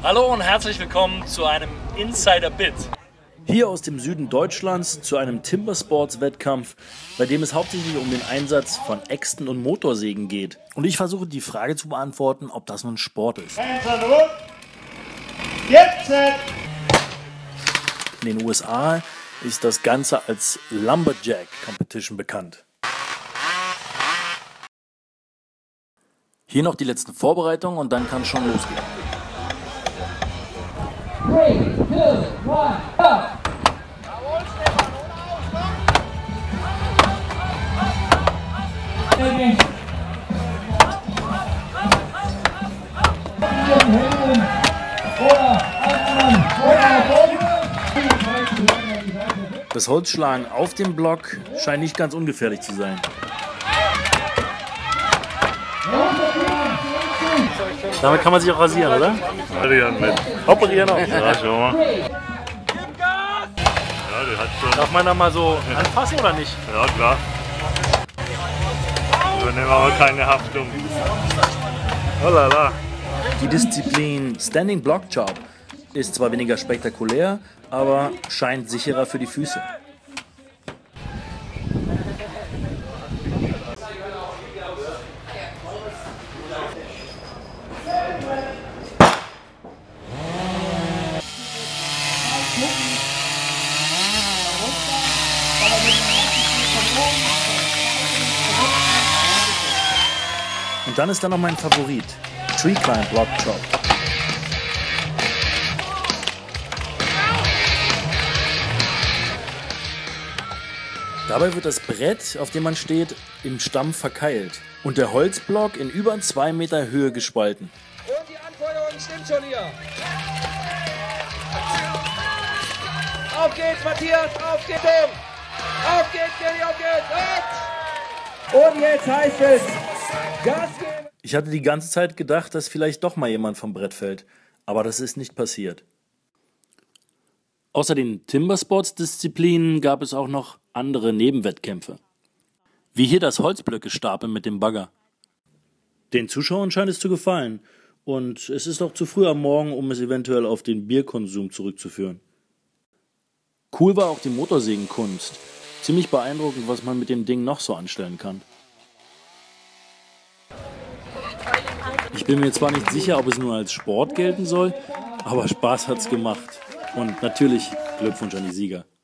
Hallo und herzlich willkommen zu einem Insider-Bit. Hier aus dem Süden Deutschlands zu einem Timbersports-Wettkampf, bei dem es hauptsächlich um den Einsatz von Äxten und Motorsägen geht. Und ich versuche die Frage zu beantworten, ob das nun Sport ist. In den USA ist das Ganze als Lumberjack Competition bekannt. Hier noch die letzten Vorbereitungen und dann kann es schon losgehen. 3, 2, 1, go! Das Holzschlagen auf dem Block scheint nicht ganz ungefährlich zu sein. Damit kann man sich auch rasieren, oder? Rasieren mit. Operieren auch. Ja, schon mal. Ja, die hat schon. Darf man da mal so anfassen oder nicht? Ja, klar. Übernehmen aber keine Haftung. Oh la la. Die Disziplin Standing Block Job ist zwar weniger spektakulär, aber scheint sicherer für die Füße. Und dann ist da noch mein Favorit, Tree Climb Block Job. Dabei wird das Brett, auf dem man steht, im Stamm verkeilt und der Holzblock in über 2 Meter Höhe gespalten. Und die Anfeuerung stimmt schon hier. Auf geht's, Matthias, auf geht's, Tom. Auf geht's, Kenny, auf geht's. Und jetzt heißt es, Gas geben. Ich hatte die ganze Zeit gedacht, dass vielleicht doch mal jemand vom Brett fällt, aber das ist nicht passiert. Außer den Timbersports-Disziplinen gab es auch noch andere Nebenwettkämpfe. Wie hier das Holzblöcke stapeln mit dem Bagger. Den Zuschauern scheint es zu gefallen und es ist auch zu früh am Morgen, um es eventuell auf den Bierkonsum zurückzuführen. Cool war auch die Motorsägenkunst. Ziemlich beeindruckend, was man mit dem Ding noch so anstellen kann. Ich bin mir zwar nicht sicher, ob es nur als Sport gelten soll, aber Spaß hat's gemacht. Und natürlich Glückwunsch an die Sieger.